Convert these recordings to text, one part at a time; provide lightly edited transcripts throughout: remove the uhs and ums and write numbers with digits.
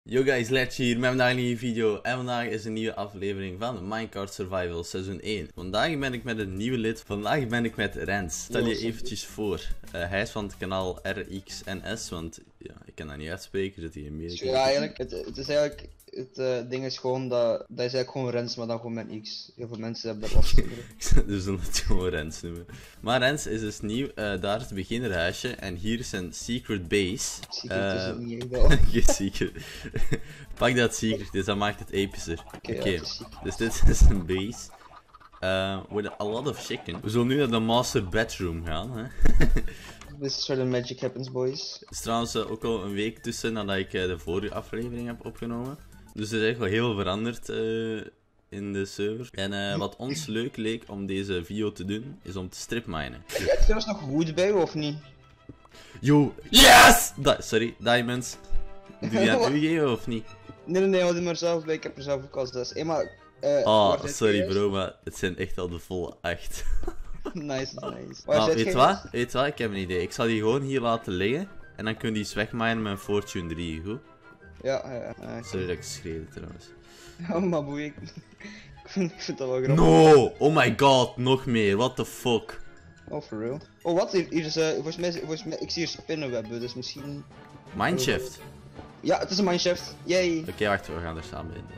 Yo guys, Letje hier met vandaag een nieuwe video en vandaag is een nieuwe aflevering van Minecraft Survival Seizoen 1. Vandaag ben ik met een nieuwe lid, vandaag ben ik met Rens. Stel je eventjes voor, hij is van het kanaal RXNS, want ja, ik kan dat niet uitspreken, zit hij in Amerika. Ja, eigenlijk, het is eigenlijk, het ding is gewoon dat is eigenlijk gewoon Rens, maar dan gewoon met X. Heel veel mensen hebben daar last van. Dus zullen het gewoon Rens noemen. Maar Rens is dus nieuw, daar is het beginnerhuisje en hier is zijn secret base. Secret is het niet echt wel. Geen secret. Pak dat secret, dus dat maakt het epischer. Oké, dus dit is een base. With a lot of chicken. We zullen nu naar de master bedroom gaan, hè. This is where the magic happens, boys. Er is trouwens ook al een week tussen nadat ik de vorige aflevering heb opgenomen. Dus er is echt wel heel veranderd in de server. En wat ons leuk leek om deze video te doen, is om te stripminen. Heb je trouwens nog wood bij of niet? Yo, yes! Sorry, diamonds. Doe je dat nu geven of niet? Nee, hou die maar zelf bij, ik heb er zelf ook al 6. Hey, maar, sorry bro, maar het zijn echt al de volle 8. Nice. Maar weet je wat? Ik heb een idee. Ik zal die gewoon hier laten liggen. En dan kun je die eens wegminen met een Fortune 3, goed? Ja. Sorry dat ik schreeuwde trouwens. Oh, maar boei, ik vind dat wel grappig. No! Oh my god, nog meer, what the fuck? Oh, for real? Oh, wat? Hier is, volgens mij, ik zie hier spinnenwebben, dus misschien... Mineshaft? Ja, het is een mineshaft. Yay! Oké, wacht, we gaan er samen in.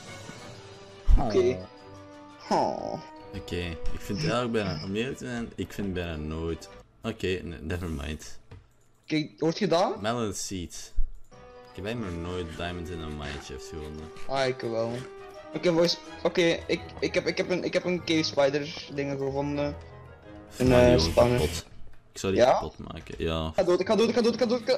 Oké. Oké, ik vind het eigenlijk bijna, om eerlijk te zijn, ik vind bijna nooit. Oké, never mind. Kijk, hoort je dat? Melon seeds. Ik heb eigenlijk nog nooit diamonds in een mineshaft gevonden. Ah, ik wel. Oké, boys. Oké, ik heb een cave spider dingen gevonden. Een spanner. Ik zou die Ja? kapot maken, ja. Ik ga dood.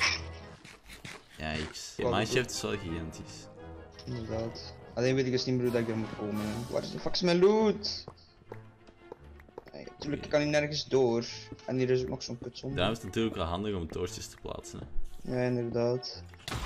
Ja, mineshaft is wel gigantisch. Inderdaad. Alleen weet ik dus niet meer hoe dat ik er moet komen. Waar is de fuck is mijn loot? Natuurlijk kan hij nergens door. En hier is ook nog zo'n kutzon. Daarom is het natuurlijk wel handig om toortjes te plaatsen. Hè. Ja, inderdaad.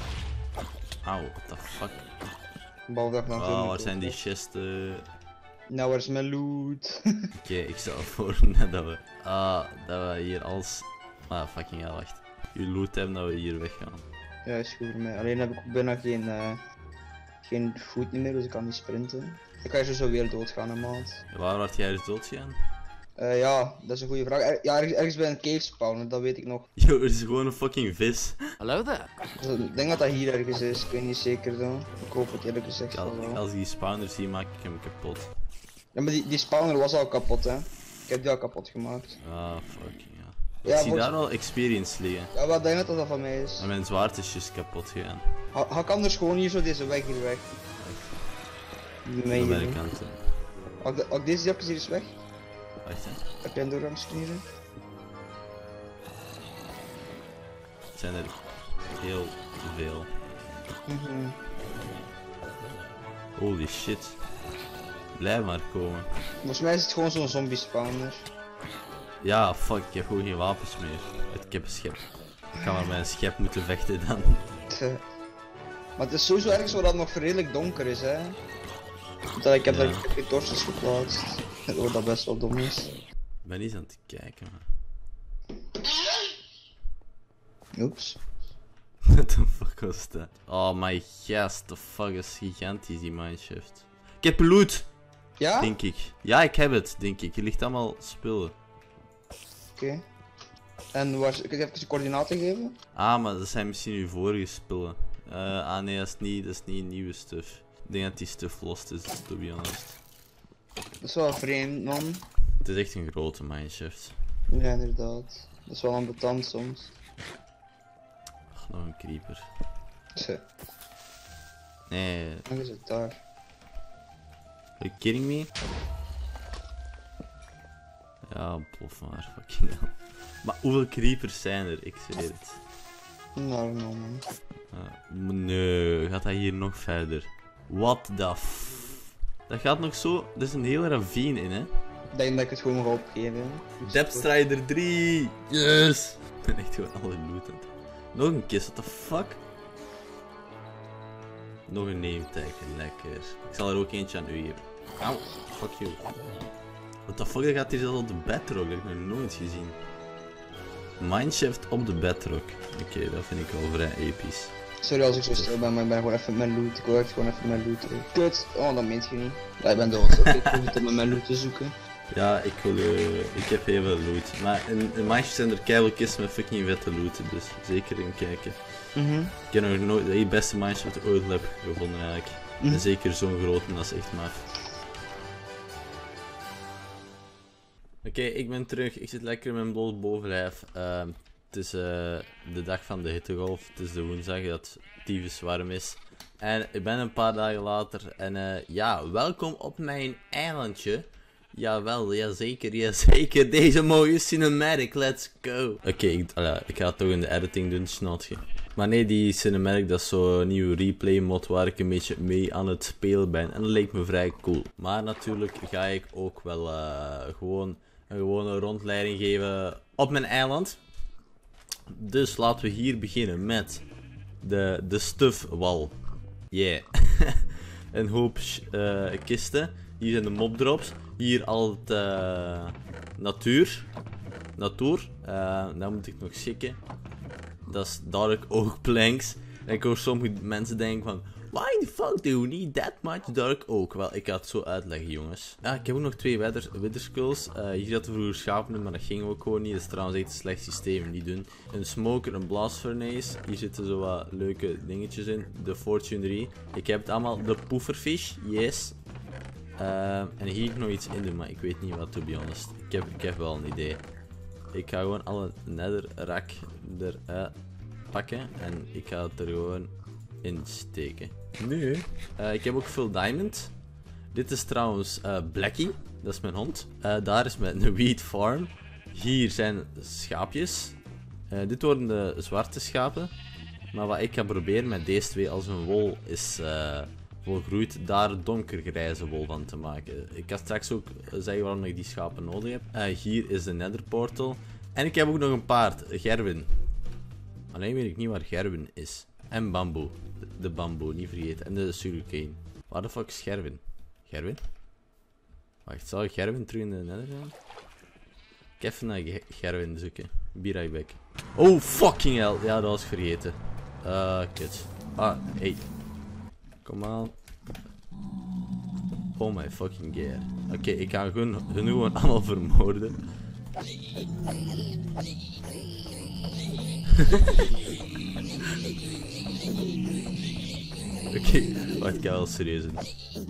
Auw, what the fuck. Behalve dat ik nog veel Oh, meer waar zijn die loot chesten? Nou, waar is mijn loot? Oké, ik stel voor net dat we hier als... Ah, fucking hell, wacht. Je loot hebben dat we hier weggaan. Ja, is goed voor mij. Alleen heb ik ook bijna geen food meer, dus ik kan niet sprinten. Ik ga hier zo weer doodgaan, hè, maat. Waar werd jij dus doodgegaan? Ja, dat is een goede vraag. Ja, ergens bij een cave spawnen, dat weet ik nog. Yo, er is gewoon een fucking vis. Hello there. Dus ik denk dat dat hier ergens is, ik weet niet zeker dan. Ik hoop het eerlijk gezegd wel. Als ik die spawner zie, maak ik hem kapot. Ja, maar die spawner was al kapot, hè. Ik heb die al kapot gemaakt. Ah, fucking ja. Ja, Ik zie daar wel experience liggen. Ja, wat denk je dat dat van mij is? En mijn zwaard is juist kapot gegaan. Ga anders gewoon hier zo deze weg hier weg. Nee, Aan de kant. Had ik deze jakjes hier eens weg? Wacht, hè. Heb jij een doorgangskniezen? Het zijn er heel veel. Holy shit. Blijf maar komen. Volgens mij is het gewoon zo'n zombie spawner. Ja, fuck, ik heb gewoon geen wapens meer. Ik heb een schep. Ik ga maar met een schep moeten vechten dan. Maar het is sowieso ergens waar dat nog redelijk donker is, hè. Dat ik heb daar geen torches geplaatst. Wat dat best wel dom is. Ik ben niet aan het kijken, man. Oeps. What the fuck was dat? Oh my god, the fuck is gigantisch die mineshaft. Ik heb loot! Ja? Denk ik. Ja, ik heb het, denk ik. Er ligt allemaal spullen. Oké. En waar, kun je even de coördinaten geven? Ah, maar dat zijn misschien uw vorige spullen. Nee, dat is niet nieuwe stuff. Ik denk dat die stuff lost is, to be honest. Dat is wel vreemd, man. Het is echt een grote mineshaft. Ja, inderdaad. Dat is wel ambetant soms. Ach, nog een creeper. Tja, Nee, dan is het daar. are you kidding me? Ja, plof maar, fucking hell. Maar hoeveel creepers zijn er? Ik zweer het. Nou, man. Nee, gaat hij hier nog verder? What the f... Dat gaat nog zo... Er is een hele ravine in, hè? Ik denk dat ik het gewoon ga opgeven. Depth Strider 3! Yes! Ik ben echt gewoon alle loot aan het... Nog een kist, what the fuck? Nog een name tag, lekker. Ik zal er ook eentje aan u geven. Auw, fuck you. What the fuck, dat gaat hier zelfs op de bedrock, dat heb ik nog nooit gezien. Mineshaft op de bedrock. Oké, dat vind ik wel vrij episch. Sorry als ik zo stil ben, maar ik ben gewoon even met mijn loot. Ik wil echt gewoon even mijn loot. Kut. Oh, dat meent je niet. Ja, ik ben dood. Oké, ik probeer het met mijn loot te zoeken. Ja, ik heb heel veel loot. Maar in Minecraft zijn er keihard kisten met fucking vette loot, dus zeker in kijken. Ik heb nog nooit de beste Minecraft ooit heb gevonden eigenlijk. En zeker zo'n grote, dat is echt maf. Oké, ik ben terug. Ik zit lekker in mijn bloot bovenlijf. Het is de dag van de hittegolf. Het is de woensdag dat het tyfus warm is. En ik ben een paar dagen later. En ja, welkom op mijn eilandje. Jawel, jazeker. Deze mooie cinematic, let's go. Oké, ik ga het toch in de editing doen, snotje. Maar nee, die cinematic, dat is zo'n nieuwe replay mod waar ik een beetje mee aan het spelen ben. En dat leek me vrij cool. Maar natuurlijk ga ik ook wel gewoon een gewone rondleiding geven op mijn eiland. Dus laten we hier beginnen met de stuffwal. Yeah. Een hoop kisten. Hier zijn de mobdrops. Hier al het natuur. Dat moet ik nog schikken. Dat is dark oak planks. En ik hoor sommige mensen denken van... Why the fuck do we need that much dark oak? Wel, ik ga het zo uitleggen, jongens. Ja, ik heb ook nog 2 wither skulls. Hier hadden we vroeger schapen in, maar dat ging ook gewoon niet. Dat is trouwens echt een slecht systeem, die doen. Een smoker, een blast furnace. Hier zitten zo wat leuke dingetjes in. De fortune 3. Ik heb het allemaal. De pufferfish, yes. En hier nog iets in doen, maar ik weet niet wat, to be honest. Ik heb wel een idee. Ik ga gewoon alle netherrack eruit pakken en ik ga het er gewoon in steken. Nu, ik heb ook veel diamond. Dit is trouwens Blackie, dat is mijn hond. Daar is mijn wheat farm. Hier zijn schaapjes. Dit worden de zwarte schapen. Maar wat ik ga proberen met deze 2 als een wol is... volgroeid daar donkergrijze wol van te maken. Ik ga straks ook zeggen waarom ik die schapen nodig heb. Hier is de nether portal. En ik heb ook nog een paard, Gerwin. Alleen weet ik niet waar Gerwin is. En bamboe. De bamboe, niet vergeten. En de sugarcane. Waar de fuck is Gerwin? Gerwin? Wacht, zal ik Gerwin terug in de nether gaan? Ik even naar Gerwin zoeken. Be right back. Oh, fucking hell. Ja, dat was ik vergeten. Kut. Ah, hey. Kom aan. Oh my fucking god. Oké, ik ga hun gewoon allemaal vermoorden. Oké, wacht, ik ga wel serieus doen.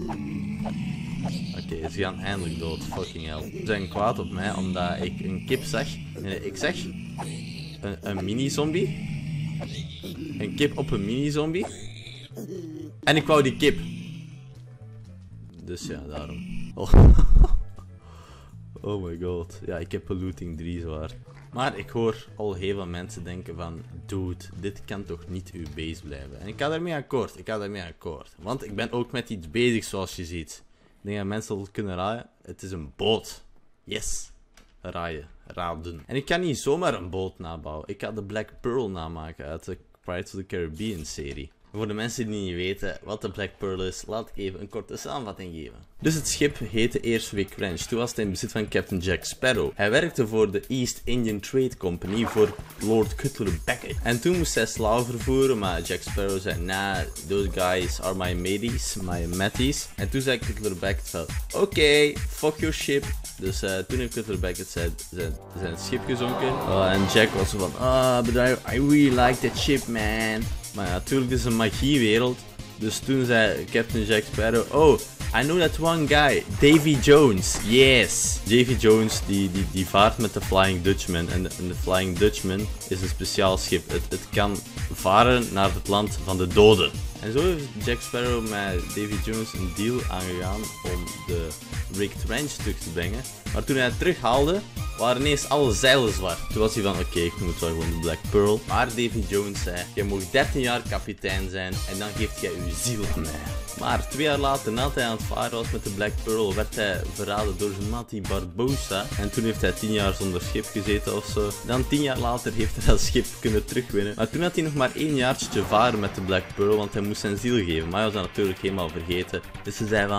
Oké, ze gaan eindelijk dood. Fucking hell. Ze zijn kwaad op mij omdat ik een kip zag. Ik zeg een mini-zombie. Een kip op een mini-zombie. En ik wou die kip. Dus ja, daarom. Oh. Oh my god. Ja, ik heb polluting 3 zwaar. Maar ik hoor al heel veel mensen denken van... Dude, dit kan toch niet uw base blijven. En ik ga daarmee akkoord. Want ik ben ook met iets bezig zoals je ziet. Ik denk dat mensen het kunnen raaien. Het is een boot. Yes. Raden. En ik kan niet zomaar een boot nabouwen. Ik ga de Black Pearl namaken uit de Pirates of the Caribbean serie. Voor de mensen die niet weten wat de Black Pearl is, laat ik even een korte samenvatting geven. Dus het schip heette eerst Vic Ranch. Toen was het in bezit van Captain Jack Sparrow. Hij werkte voor de East Indian Trade Company voor Lord Cutler Beckett. En toen moest hij slaven vervoeren, maar Jack Sparrow zei, nah, those guys are my mateys, my matties. En toen zei Cutler Beckett van, oké, fuck your ship. Dus toen heeft Cutler Beckett zijn schip gezonken. En Jack was zo van, but I really like that ship, man. Maar ja, natuurlijk is het een magiewereld. Dus toen zei Captain Jack Sparrow, oh, I know that one guy, Davy Jones, yes. Davy Jones die vaart met de Flying Dutchman. En de Flying Dutchman is een speciaal schip. Het kan varen naar het land van de doden. En zo heeft Jack Sparrow met Davy Jones een deal aangegaan om de Rigged Ranch terug te brengen. Maar toen hij het terughaalde, waren ineens alle zeilen zwart. Toen was hij van, oké, ik moet wel gewoon de Black Pearl. Maar Davy Jones zei, je mag 13 jaar kapitein zijn en dan geeft jij uw ziel aan mij. Maar 2 jaar later, nadat hij aan het varen was met de Black Pearl, werd hij verraden door zijn mattie Barbossa. En toen heeft hij 10 jaar zonder schip gezeten ofzo. Dan 10 jaar later heeft hij dat schip kunnen terugwinnen. Maar toen had hij nog maar 1 jaartje te varen met de Black Pearl, want hij moest zijn ziel geven. Maar hij was dat natuurlijk helemaal vergeten. Dus ze zei van,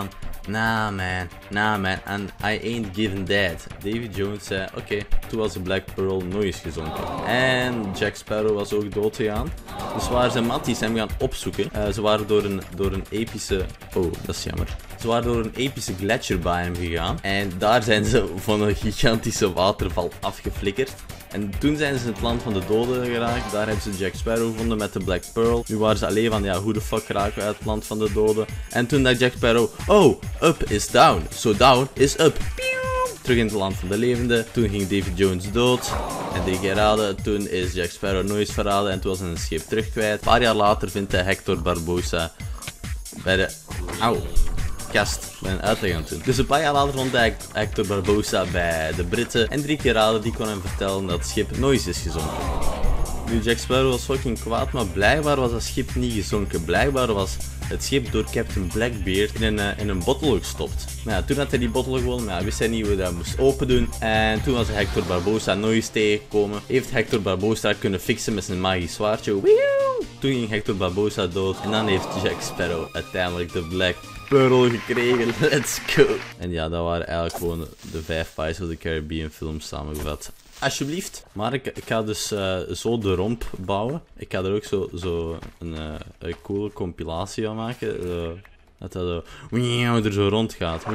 Nah man, and I ain't giving that. Davy Jones zei, oké, toen was de Black Pearl nooit eens gezonken. En Jack Sparrow was ook dood gegaan. Dus waren zijn matties hem gaan opzoeken. Ze waren door een epische... Oh, dat is jammer. Ze waren door een epische gletsjer bij hem gegaan. En daar zijn ze van een gigantische waterval afgeflikkerd. En toen zijn ze in het land van de doden geraakt. Daar hebben ze Jack Sparrow gevonden met de Black Pearl. Nu waren ze alleen van, ja, hoe de fuck geraken we uit het land van de doden? En toen dacht Jack Sparrow, oh, up is down. So down is up. Terug in het land van de levenden. Toen ging Davy Jones dood. En 3 keer raden. Toen is Jack Sparrow nooit verraden. En toen was hij een schip terug kwijt. Een paar jaar later vindt hij Hector Barbossa bij de... Auw. Kast bij een uitleg aan het doen. Dus een paar jaar later vond hij Hector Barbossa bij de Britten. En 3 keer raden, die kon hem vertellen dat het schip nooit is gezonken. Nu, Jack Sparrow was fucking kwaad, maar blijkbaar was dat schip niet gezonken. Blijkbaar was het schip door Captain Blackbeard in een bottle gestopt. Maar ja, toen had hij die bottle gewoon, maar ja, wist hij niet hoe hij dat moest open doen. En toen was Hector Barbossa nooit eens tegengekomen. Heeft Hector Barbossa kunnen fixen met zijn magisch zwaardje. Toen ging Hector Barbossa dood. En dan heeft Jack Sparrow uiteindelijk de Black Pearl gekregen. Let's go. En ja, dat waren eigenlijk gewoon de 5 Pirates of the Caribbean films samengevat. Alsjeblieft. Maar ik ga dus zo de romp bouwen. Ik ga er ook zo een coole compilatie van maken. Dat zo er zo rond gaat.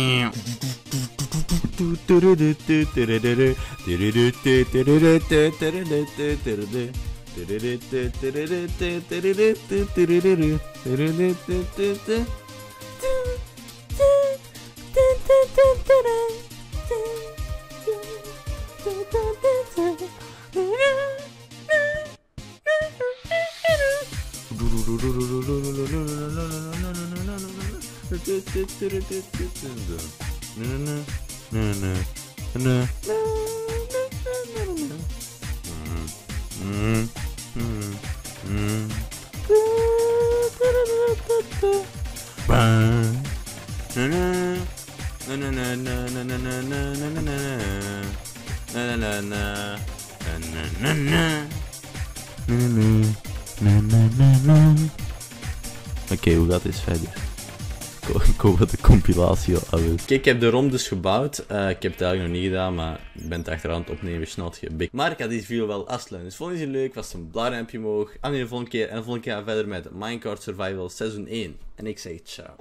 Oké, hoe gaat dit verder? Ik hoop dat de compilatie al af is. Kijk, ik heb de ROM dus gebouwd. Ik heb het eigenlijk nog niet gedaan, maar ik ben het achteraan het opnemen, snot gebik. Maar ik had deze video wel afsluiten. Dus vond je het leuk, was het een blauw omhoog. En de volgende keer. En de volgende keer gaan we verder met Minecraft Survival Seizoen 1. En ik zeg ciao.